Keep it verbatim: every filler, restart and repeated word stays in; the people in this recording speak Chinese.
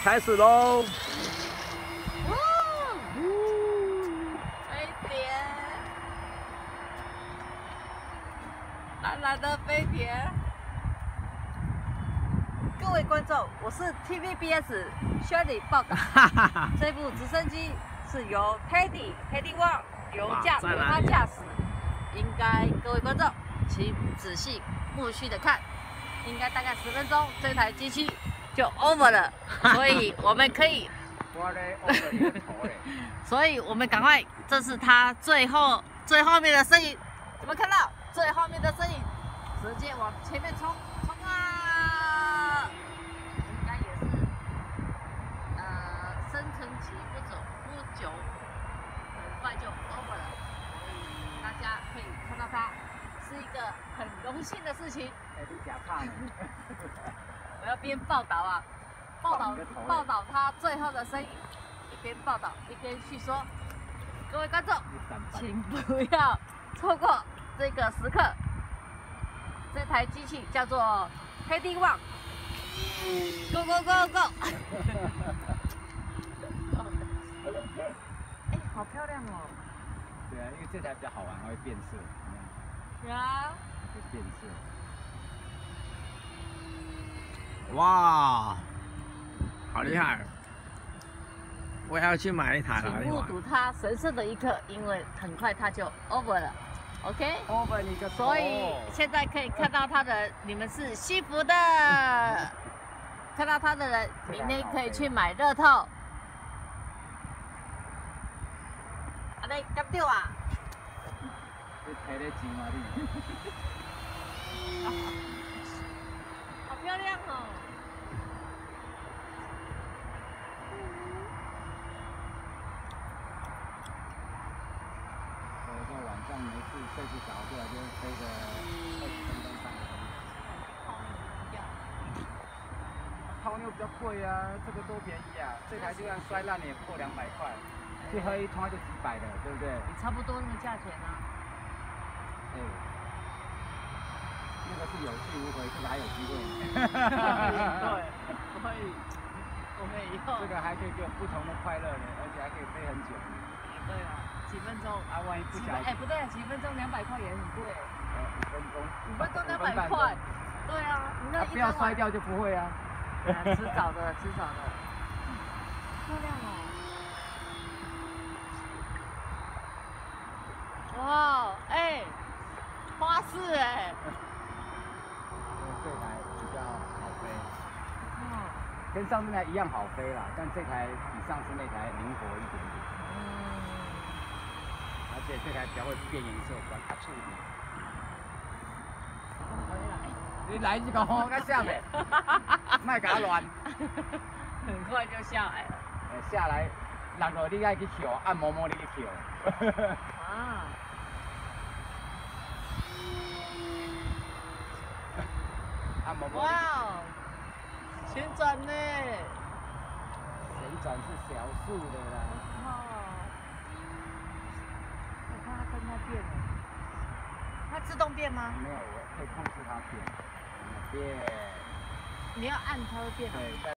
开始喽！ 哇！飞碟，蓝蓝的飞碟。各位观众，我是 T V B S Shirley 报道。这部直升机是由 Teddy Teddy Wang 由驾由他驾驶。应该各位观众请仔细陆续的看，应该大概十分钟，这台机器就 over 了，所以我们可以，所以我们赶快，这是它最后最后面的身影，有没有看到最后面的身影？直接往前面冲冲啊！应该也是，呃，生成期不久不久，很快就 over 了，所以大家可以看到它是一个很荣幸的事情。我要边报道啊，报道报道他最后的身影，一边报道一边去说，各位观众，请不要错过这个时刻。这台机器叫做 Teddy Wang Go Go Go Go 哎，好漂亮哦！ 对啊，因为这台比较好玩，它会变色。 呀， 会变色。 哇，好厉害！我也要去买一台了。 请目睹它神圣的一刻，因为很快它就 over 了。OK， over 你个头。 所以现在可以看到它的，你们是幸福的。看到它的人，明天可以去买乐透。啊，你干掉啊！ 你赔得起吗你？ 好漂亮哦！ 我在晚上没事睡不着，过来就飞个二十分钟、三十分钟。泡妞比较贵啊，这个多便宜啊！这台就算摔烂也不过两百块，去喝一通就几百的，对不对？ 也差不多那个价钱啊。 哎，那个是有去无回，这个还有机会。 对，所以我们以后这个还可以给我不同的快乐呢，而且还可以飞很久。 对啊，几分钟啊，万一不小心， 哎，不对，几分钟两百块也很贵。 呃，五分钟， 五分钟两百块，对啊，你那不要摔掉就不会啊。 迟早的，迟早的。漂亮哦！哇，哎，花式哎。 这台比较好飞。 哦。 跟上次那台一样好飞啦，但这台比上次那台灵活一点点。 嗯。 而且这台比较会变颜色，比较卡处一点。你来这个好，该下没？卖给他乱。 很快就下来了。 呃，下来，落落你爱去跳，按摩摩你去跳。 啊。 按摩摩。 哇哦！旋转呢？ 旋转是小数的啦。 哦。我看它跟它变了。它自动变吗？ 没有，我可以控制它变。变。 你要按它会变。 对。